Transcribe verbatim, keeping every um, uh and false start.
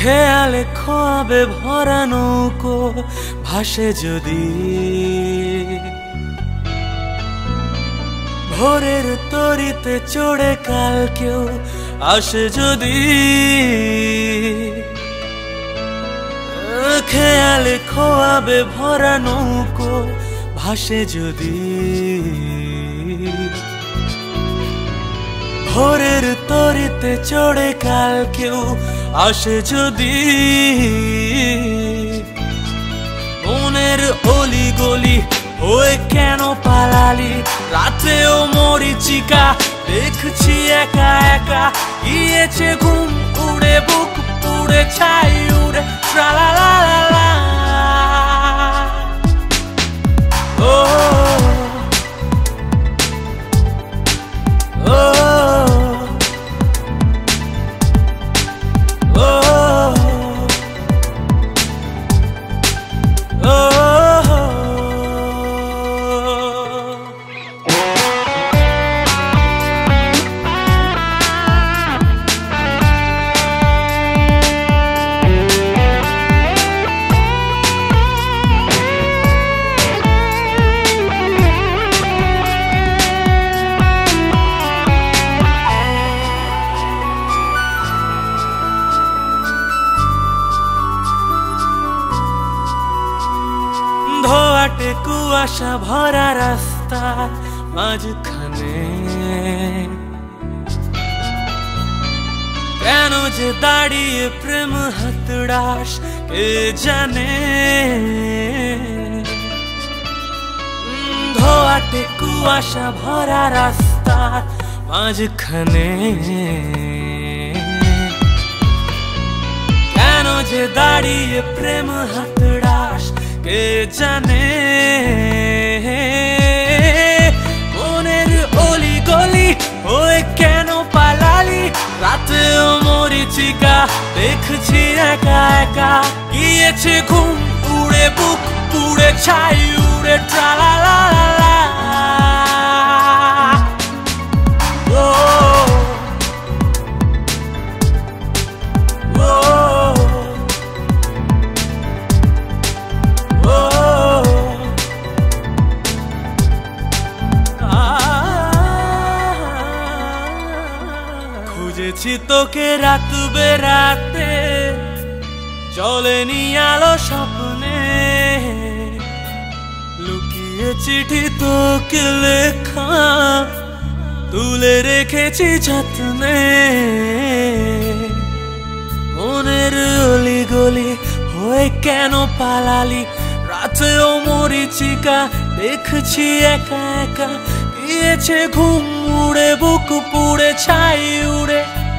খেয়ালে খোয়াবে ভরা নৌকো ভাসে যদি, ভোরের তরিতে চড়ে কাল কেউ আসে যদি, খেয়ালে খোয়াবে ভরা নৌকো ভাসে যদি, ভোরের তরিতে চড়ে কাল কেউ আসে যদি, মনের অলি গলি হয়ে কেন পালালি, রাতেও মরিচিকা দেখছি একা একা, গিয়েছে ঘুম উড়ে বুক পুড়ে ছাই উড়ে ট্রালালালা। ও ধোয়াটে কুয়াশা ভরা রাস্তা মাঝখানে, কেন যে দাঁড়িয়ে প্রেম হাতড়াস কে জানে, ধোয়াটে কুয়াশা ভরা রাস্তা মাঝখানে, কেন যে দাঁড়িয়ে প্রেম হাতড়াস কে জানে, মনের অলি গলি হয়ে কেন পালালি, রাতেও মরিচিকা দেখছি একা একা, গিয়েছে ঘুম উড়ে বুক পুড়ে ছাই উড়ে ট্রালালালা। ও খুঁজেছি তোকে রাত বেরাতে, চলেনি আলো স্বপ্নে, লুকিয়ে চিঠি তোকে লেখা তুলে রেখেছি যত্নে, মনের অলি গলি হয়ে কেন পালালি, রাতেও মরিচিকা দেখছি একা একা, গিয়েছে ঘুম উড়ে বুক পুড়ে ছাই উড়ে